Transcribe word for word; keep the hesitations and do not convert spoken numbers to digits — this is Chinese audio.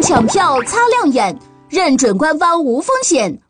抢票擦亮眼，认准官方无风险，